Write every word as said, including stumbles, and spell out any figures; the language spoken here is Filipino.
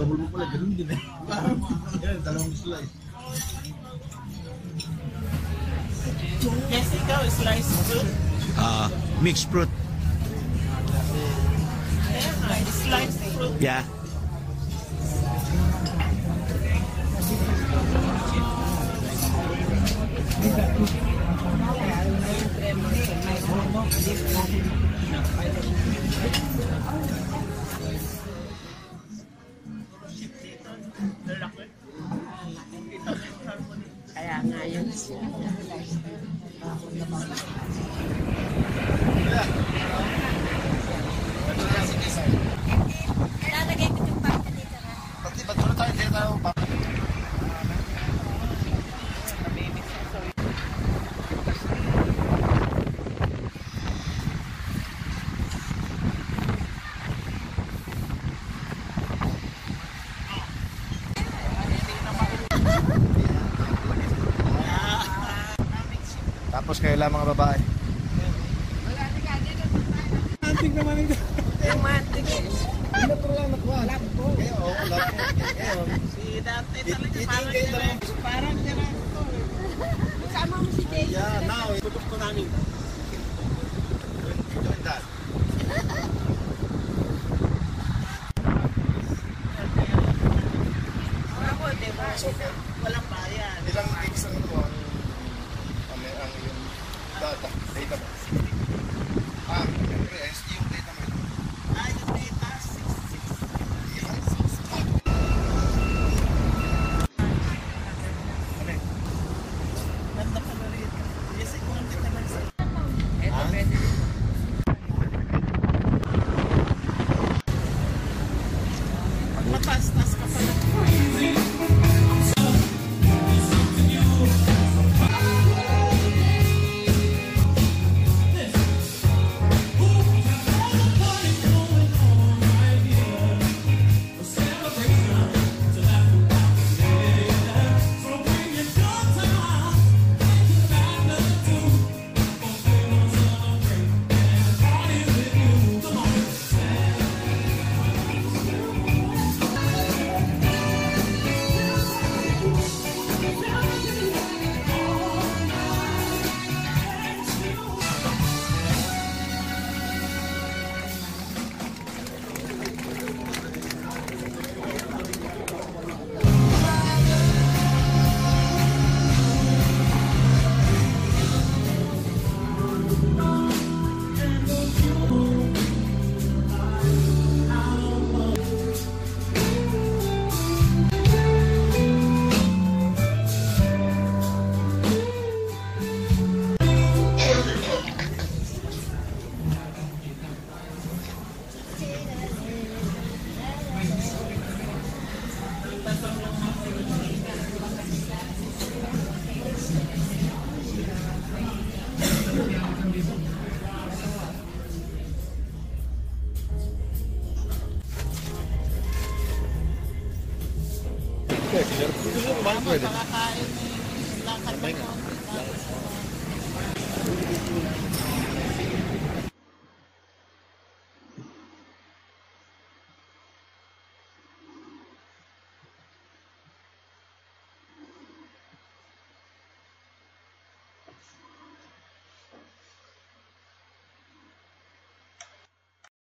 bawal mo pala, ganun din eh. Yan, dalawang slice. Yes, ikaw, sliced fruit. Uh, mixed fruit. Ayan nga, sliced fruit. Yeah. Kaya nga yun siya. Ilalagay ko yung papa dito na. Pati, ba't muna tayo dito tayo papa? Tapos kayo lang mga babae. Mantik naman ito. Yung mantik eh. Ano ko lang nakuha? Labo. Kayo, oo, labo. Kayo. Si dati talaga parang gano'n. Parang gano'n ito eh. Kasama mo si Jay. Yeah, now, Tutok ko namin. doing that. Ako, di ba? Walang bayan. Ilang gigs ang ito ang ang ang yung data, data mo? Ah, siyempre, S D yung data mo ito. Ah, yung data, six six. Ganda pala rin. Yes, ikaw ang kita naman sa... Ito, pwede. Pag mataas-taas ka pala. Makakain ni lakad na